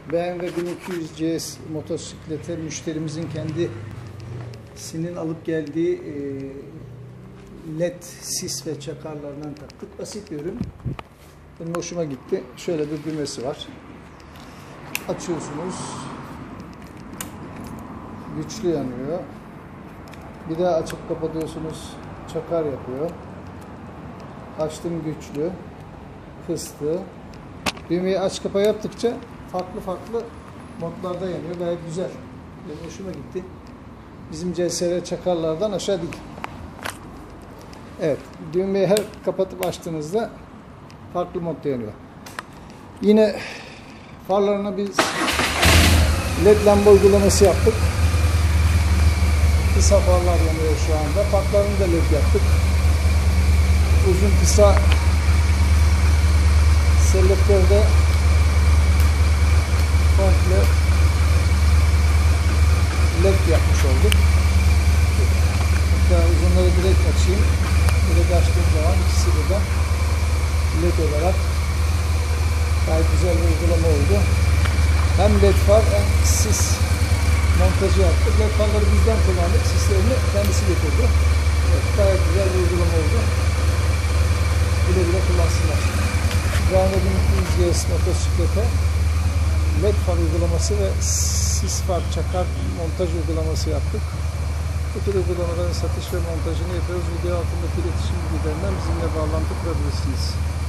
BMW 1200 CS motosiklete müşterimizin kendisinin alıp geldiği LED sis ve çakarlarından taktık. Basit bir ürün. Benim hoşuma gitti. Şöyle bir düğmesi var. Açıyorsunuz. Güçlü yanıyor. Bir daha açıp kapatıyorsunuz. Çakar yapıyor. Açtım güçlü. Kıstı. Düğmeyi aç kapa yaptıkça farklı modlarda yanıyor. Gayet güzel. Benim hoşuma gitti. Bizim CSR çakarlardan aşağı değil. Evet. Düğmeyi her kapatıp açtığınızda farklı modda yanıyor. Yine farlarına biz LED lamba uygulaması yaptık. Kısa farlar yanıyor şu anda. Farlarını da LED yaptık. Uzun kısa selektörde komple LED yapmış olduk. Hatta uzunları direkt açayım. Direkt açtığım zaman ikisi de LED olarak gayet güzel bir uygulama oldu. Hem LED far hem sis montajı yaptık. LED farları bizden kullandık. Sislerini kendisi getirdi. Evet, gayet güzel bir uygulama oldu. Güle güle kullansınlar. BMW 1200 GS motosiklete LED far uygulaması ve sis far çakar montaj uygulaması yaptık. Bu tür uygulamaların satış ve montajını yapıyoruz. Video altındaki iletişim bilgilerinden bizimle bağlantı kurabilirsiniz.